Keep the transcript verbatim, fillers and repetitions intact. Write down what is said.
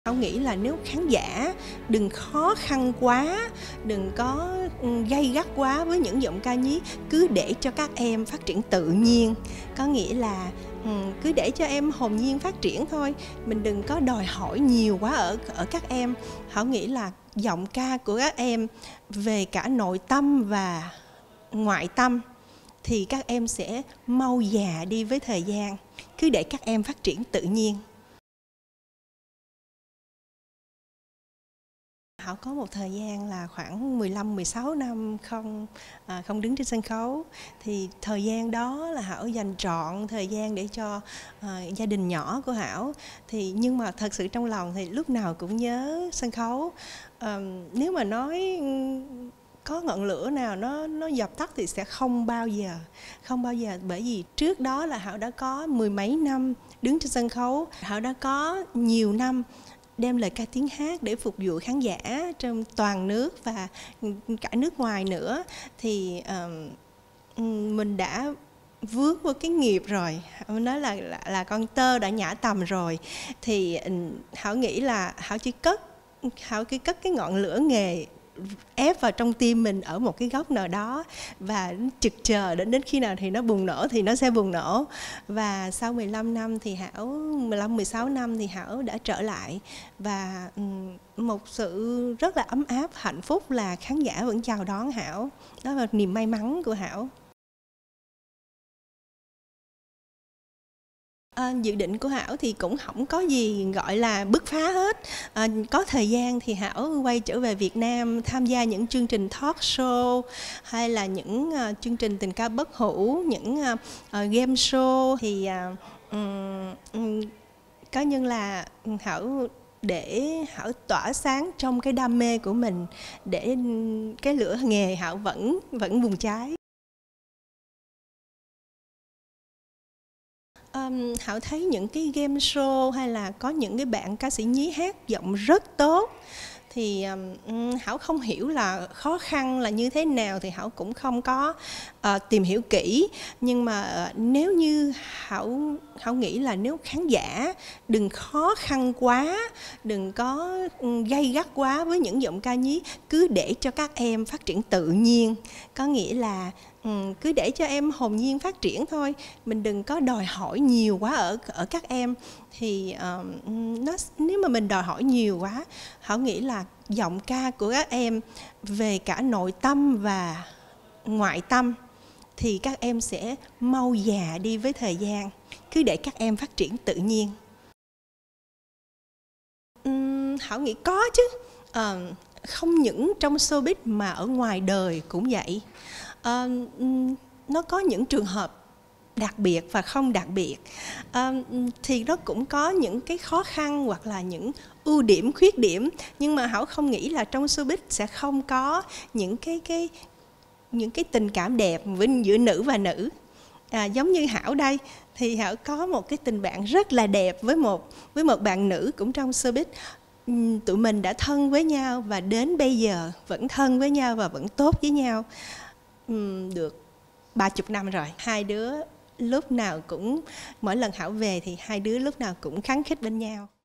Thảo nghĩ là nếu khán giả đừng khó khăn quá, đừng có gay gắt quá với những giọng ca nhí, cứ để cho các em phát triển tự nhiên. Có nghĩa là cứ để cho em hồn nhiên phát triển thôi, mình đừng có đòi hỏi nhiều quá ở ở các em. Thảo nghĩ là giọng ca của các em về cả nội tâm và ngoại tâm thì các em sẽ mau già đi với thời gian. Cứ để các em phát triển tự nhiên. Thảo có một thời gian là khoảng mười lăm mười sáu năm không à, không đứng trên sân khấu. Thì thời gian đó là Thảo dành trọn thời gian để cho à, gia đình nhỏ của Thảo. Thì nhưng mà thật sự trong lòng thì lúc nào cũng nhớ sân khấu. À, nếu mà nói có ngọn lửa nào nó nó dập tắt thì sẽ không bao giờ, không bao giờ, bởi vì trước đó là Thảo đã có mười mấy năm đứng trên sân khấu, Thảo đã có nhiều năm đem lời ca tiếng hát để phục vụ khán giả trong toàn nước và cả nước ngoài nữa. Thì uh, mình đã vướng vào cái nghiệp rồi, mình nói là, là là con tơ đã nhả tầm rồi. Thì Thảo nghĩ là Thảo chỉ cất Thảo chỉ cất cái ngọn lửa nghề ép vào trong tim mình ở một cái góc nào đó và trực chờ đến đến khi nào thì nó bùng nổ thì nó sẽ bùng nổ. Và sau mười lăm năm thì Thảo mười lăm mười sáu năm thì Thảo đã trở lại, và một sự rất là ấm áp, hạnh phúc là khán giả vẫn chào đón Thảo. Đó là niềm may mắn của Thảo. À, dự định của Thảo thì cũng không có gì gọi là bứt phá hết. À, có thời gian thì Thảo quay trở về Việt Nam tham gia những chương trình talk show hay là những uh, chương trình tình ca bất hủ, những uh, uh, game show. Thì uh, um, um, cá nhân là Thảo để Thảo tỏa sáng trong cái đam mê của mình, để cái lửa nghề Thảo vẫn vẫn bùng cháy. Um, Thảo thấy những cái game show hay là có những cái bạn ca sĩ nhí hát giọng rất tốt, thì um, Thảo không hiểu là khó khăn là như thế nào, thì Thảo cũng không có uh, tìm hiểu kỹ. Nhưng mà uh, nếu như Thảo Thảo nghĩ là nếu khán giả đừng khó khăn quá, đừng có gay gắt quá với những giọng ca nhí, cứ để cho các em phát triển tự nhiên. Có nghĩa là Ừ, cứ để cho em hồn nhiên phát triển thôi, mình đừng có đòi hỏi nhiều quá ở ở các em. Thì uh, nó nếu mà mình đòi hỏi nhiều quá, Thảo nghĩ là giọng ca của các em về cả nội tâm và ngoại tâm thì các em sẽ mau già đi với thời gian. Cứ để các em phát triển tự nhiên. uhm, Thảo nghĩ có chứ. uh, Không những trong showbiz mà ở ngoài đời cũng vậy. À, nó có những trường hợp đặc biệt và không đặc biệt. À, thì nó cũng có những cái khó khăn hoặc là những ưu điểm, khuyết điểm. Nhưng mà Thảo không nghĩ là trong showbiz sẽ không có những cái cái những cái tình cảm đẹp giữa nữ và nữ. À, giống như Thảo đây thì Thảo có một cái tình bạn rất là đẹp với một với một bạn nữ cũng trong showbiz. Tụi mình đã thân với nhau và đến bây giờ vẫn thân với nhau và vẫn tốt với nhau. Uhm, được ba chục năm rồi. Hai đứa lúc nào cũng, mỗi lần Thảo về thì hai đứa lúc nào cũng khăng khít bên nhau.